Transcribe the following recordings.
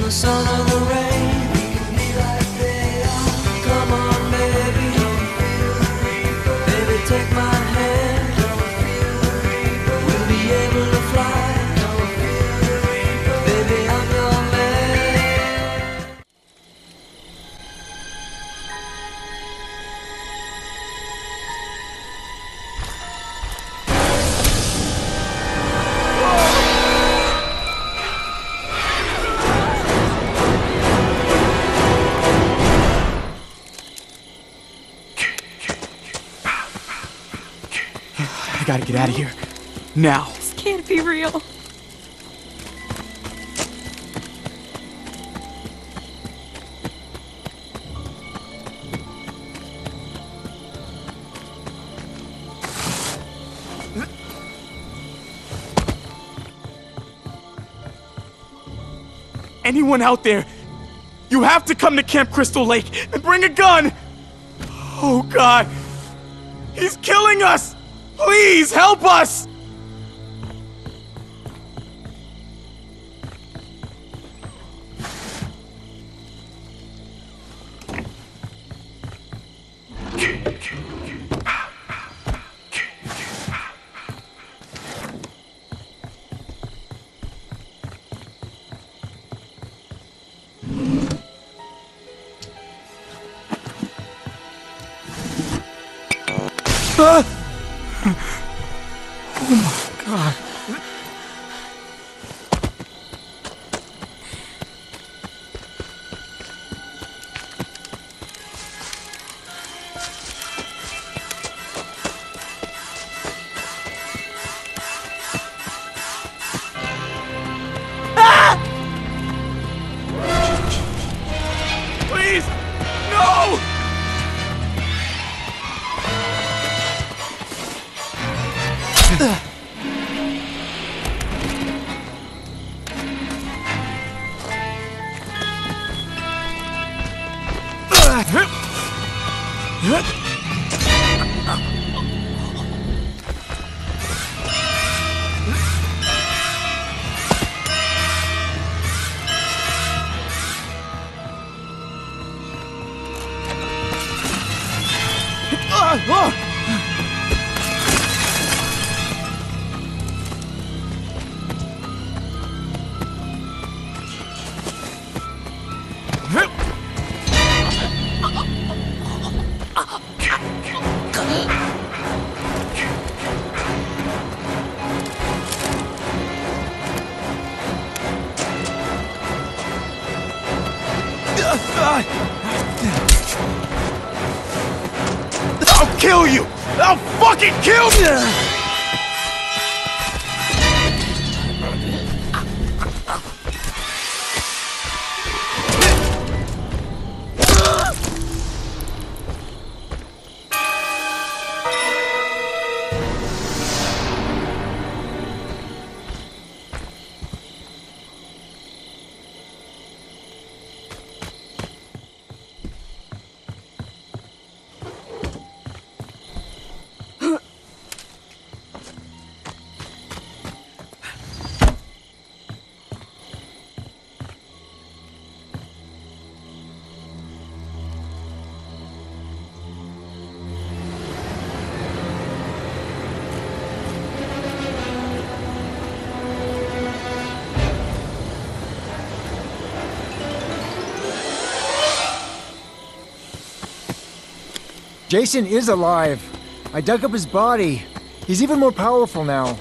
the sun or the rain. Come on, baby. Baby, take my hand. We'll be able to fly. Baby, I'm your man. I gotta get out of here. Now. This can't be real. Anyone out there, you have to come to Camp Crystal Lake and bring a gun! Oh God, he's killing us! Please help us! Oh my God. Ah! Please, no! I'll kill you! I'll fucking kill you! Jason is alive. I dug up his body. He's even more powerful now.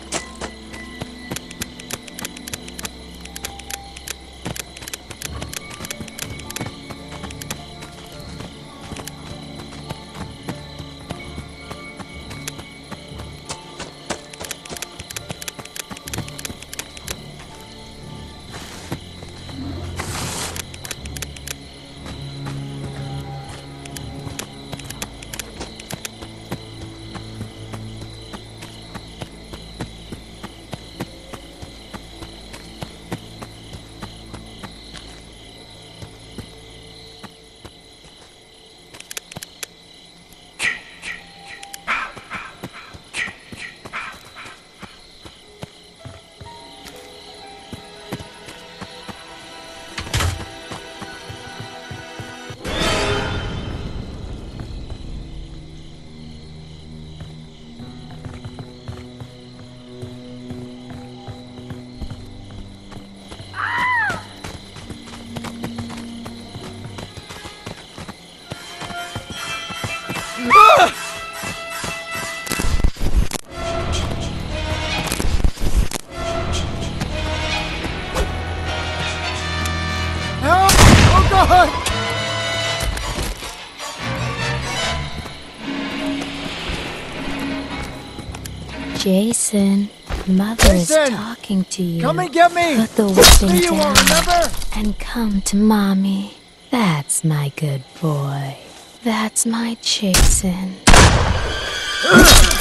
Jason, Mother is Jason! talking to you. Come and get me! Put the whipping There you down are, remember? and come to Mommy. That's my good boy. That's my Jason.